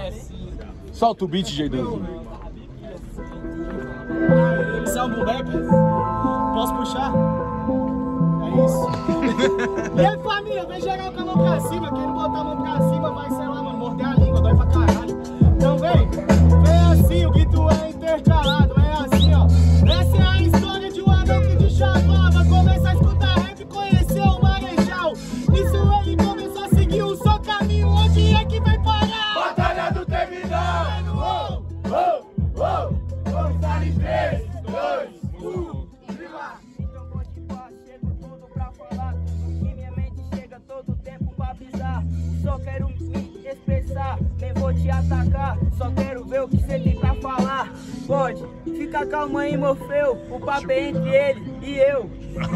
Solta o beat, Jeidanzinho. Isso é um boom bap? Posso puxar? É isso. E aí, família, vem geral com a mão pra cima. Quem não botar a mão pra cima vai, sei lá, mano, morder a língua, dói pra caralho. Então vem assim, o grito é intercalado, é assim, ó. Essa é a história de um anão que de chavava. Começa a escutar rap, conheceu o Marechal. Isso ele começou a seguir o seu caminho. Onde é que vai parar? Batalha do Terminal! Vamos estar em 3, 2, 1. Então pode pá, chego todo pra falar. Que minha mente chega todo tempo pra avisar. Só quero me expressar, nem vou te atacar. Só quero ver o que cê tem pra falar. Pode, fica calma aí, Morfeu. O papo é entre ele e eu.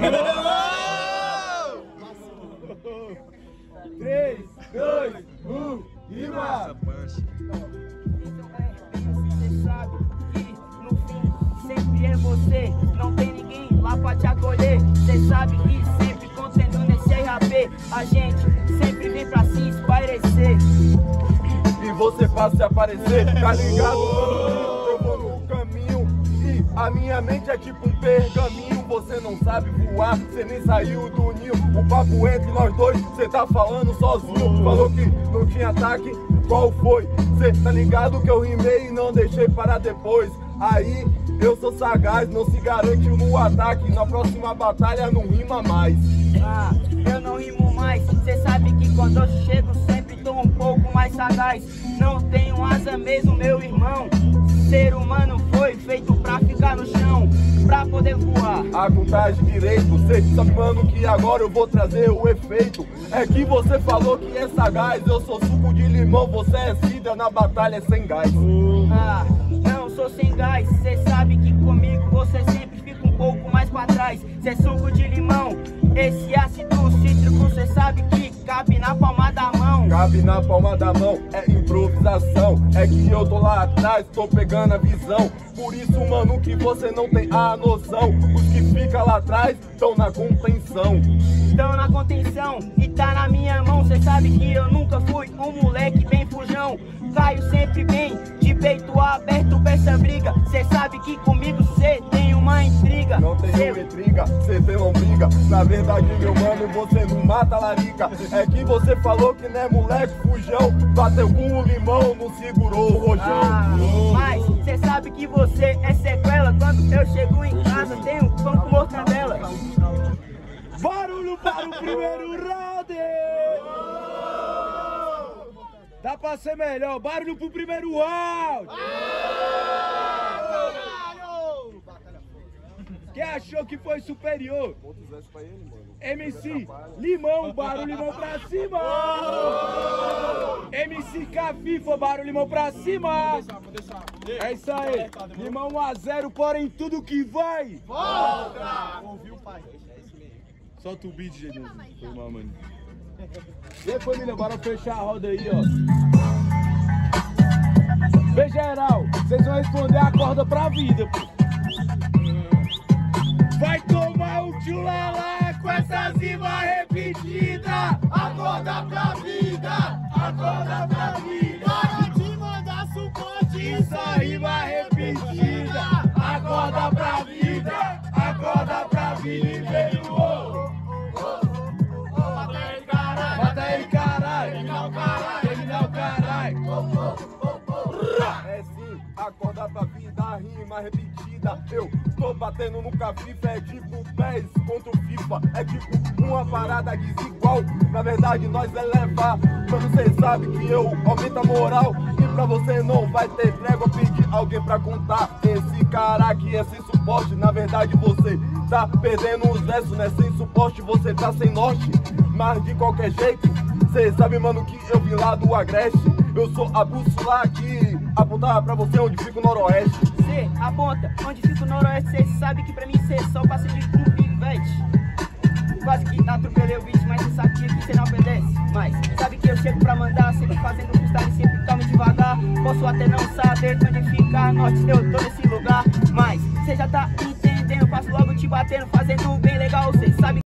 3, 2, 1, rima! Cê sabe que no fim sempre é você. Não tem ninguém lá pra te acolher. Cê sabe que sempre contendo nesse RAP a gente sempre vem pra se espairecer. E você passa a aparecer, tá ligado? Eu vou no caminho e a minha mente é tipo um pergaminho. Você não sabe voar, você nem saiu do ninho. O papo entre nós dois, você tá falando sozinho. Falou que não tinha ataque, qual foi? Cê tá ligado que eu rimei e não deixei para depois. Aí eu sou sagaz, não se garante no ataque. Na próxima batalha não rima mais. Ah, eu não rimo mais. Cê sabe que quando eu chego sempre tô um pouco mais sagaz. Não tenho asa mesmo, meu irmão. Ser humano foi feito pra ficar no chão, pra poder voar. A contagem direito, cê sabe, mano, que agora eu vou trazer o efeito. É que você falou que é sagaz, eu sou suco de limão, você é cidra, na batalha é sem gás. Ah, não sou sem gás. Cê sabe que comigo você sempre fica um pouco mais pra trás. Cê é suco de limão, esse ácido cítrico cê sabe que cabe na palma da mão. Cabe na palma da mão, é improvisação. É que eu tô lá atrás, tô pegando a visão. Por isso, mano, que você não tem a noção. Os que ficam lá atrás estão na contenção. Tão na contenção e tá na minha mão. Cê sabe que eu nunca fui um moleque bem fujão. Caio sempre bem, de peito aberto pra essa briga. Cê sabe que comigo cê tem uma intriga. Não tenho intriga, cê tem lombriga. Na verdade, meu mano, você não mata larica. É que você falou que não é moleque fujão. Bateu com o limão, não segurou o rojão. Mas cê sabe que você é sequela. Quando eu chego em casa tenho pão com mortadela. Barulho para o primeiro round! Dá pra ser melhor, barulho pro primeiro round! Quem achou que foi superior? MC Limão, barulho limão pra cima! MC Cafifa, barulho limão pra cima! É isso aí, Limão 1 a 0, porém tudo que vai! Volta! Ouviu, pai? Solta o beat, gente. Foi mal, mano. E aí, família, bora fechar a roda aí, ó. Bem geral, vocês vão responder a corda pra vida, pô. Vai tomar um tchulalá com essas rimas repetidas. Acorda pra vida, acorda pra vida. Para de mandar suporte, Isso rima repetida. Acorda pra vida, acorda pra vida e veio o. Mata ele, caralho! Terminar o caralho! É sim, acorda pra vida, rima repetida. Eu tô batendo no cafifa, é tipo pés contra o FIFA. É tipo uma parada desigual, na verdade nós eleva. Mas você sabe que eu aumento a moral. E pra você não vai ter trégua, pedir alguém pra contar. Esse cara aqui é sem suporte, na verdade você tá perdendo os versos, né? Sem suporte, você tá sem norte. Mas de qualquer jeito, cê sabe, mano, que eu vim lá do Agreste. Eu sou a bússola que apontava pra você onde fica o Noroeste. Cê aponta onde fica o Noroeste. Cê sabe que pra mim cê só passa de um pivete. Quase que atropelei o beat, mas cê sabe que cê não obedece. Mas sabe que eu chego pra mandar, sempre fazendo freestyle, sempre calmo e devagar. Posso até não saber onde fica norte, eu tô nesse lugar. Mas cê já tá entendendo, passo logo te batendo, fazendo bem legal. Cê sabe